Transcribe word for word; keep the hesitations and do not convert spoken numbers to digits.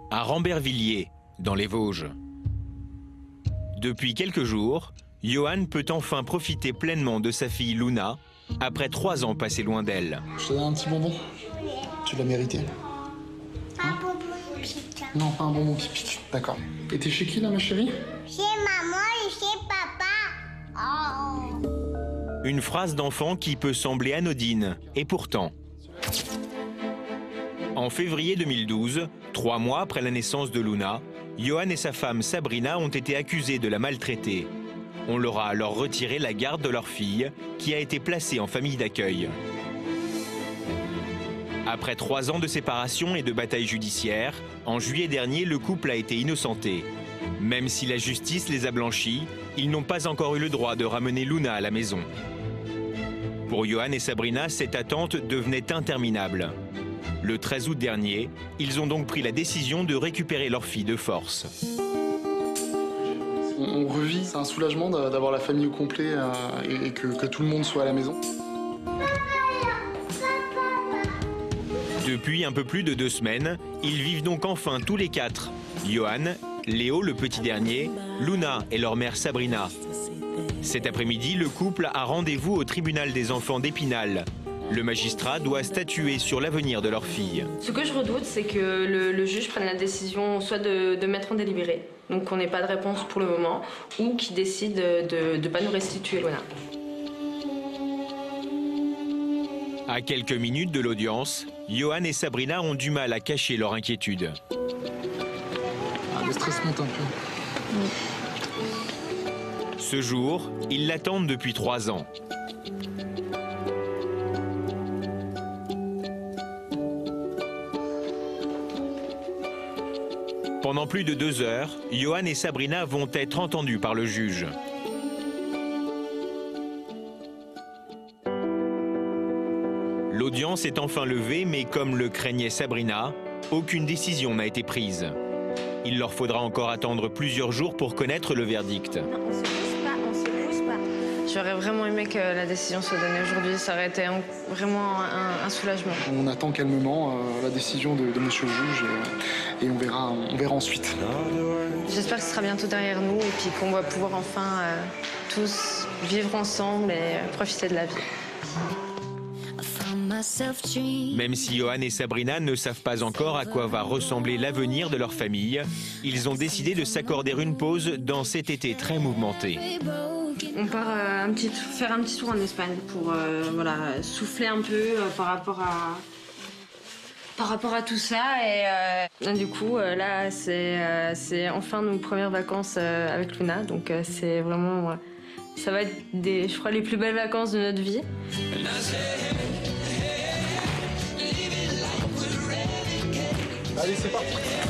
à Rambervilliers, dans les Vosges. Depuis quelques jours, Johan peut enfin profiter pleinement de sa fille Luna, après trois ans passés loin d'elle. Je te donne un petit bonbon. Tu l'as mérité. Un bonbon pipi. Non, pas un bonbon pipi. D'accord. Et t'es chez qui là, ma chérie? Chez maman et chez papa. Oh. Une phrase d'enfant qui peut sembler anodine, et pourtant. En février deux mille douze, trois mois après la naissance de Luna, Johan et sa femme Sabrina ont été accusés de la maltraiter. On leur a alors retiré la garde de leur fille, qui a été placée en famille d'accueil. Après trois ans de séparation et de bataille judiciaire, en juillet dernier, le couple a été innocenté. Même si la justice les a blanchis, ils n'ont pas encore eu le droit de ramener Luna à la maison. Pour Johan et Sabrina, cette attente devenait interminable. Le treize août dernier, ils ont donc pris la décision de récupérer leur fille de force. On, on revit, c'est un soulagement d'avoir la famille au complet euh, et, et que, que tout le monde soit à la maison. Depuis un peu plus de deux semaines, ils vivent donc enfin tous les quatre. Johan, Léo le petit dernier, Luna et leur mère Sabrina. Cet après-midi, le couple a rendez-vous au tribunal des enfants d'Épinal. Le magistrat doit statuer sur l'avenir de leur fille. Ce que je redoute, c'est que le, le juge prenne la décision soit de, de mettre en délibéré, donc qu'on n'ait pas de réponse pour le moment, ou qu'il décide de ne pas nous restituer Luna. À quelques minutes de l'audience, Johan et Sabrina ont du mal à cacher leur inquiétude. Ah, le stress monte un peu. Oui. Ce jour, ils l'attendent depuis trois ans. Pendant plus de deux heures, Johan et Sabrina vont être entendus par le juge. L'audience est enfin levée, mais comme le craignait Sabrina, aucune décision n'a été prise. Il leur faudra encore attendre plusieurs jours pour connaître le verdict. Non, on se pousse pas, on se pousse pas. J'aurais vraiment aimé que la décision soit donnée aujourd'hui, ça aurait été un, vraiment un, un soulagement. On attend calmement euh, la décision de, de monsieur le juge et, et on, verra, on verra ensuite. J'espère que ce sera bientôt derrière nous et puis qu'on va pouvoir enfin euh, tous vivre ensemble et profiter de la vie. Même si Johan et Sabrina ne savent pas encore à quoi va ressembler l'avenir de leur famille, ils ont décidé de s'accorder une pause dans cet été très mouvementé. On part euh, un petit, faire un petit tour en Espagne pour euh, voilà, souffler un peu euh, par, rapport à, par rapport à tout ça. Et euh, du coup, euh, là, c'est euh, enfin nos premières vacances euh, avec Luna. Donc euh, c'est vraiment... Euh, ça va être, des, je crois, les plus belles vacances de notre vie. Allez, c'est parti.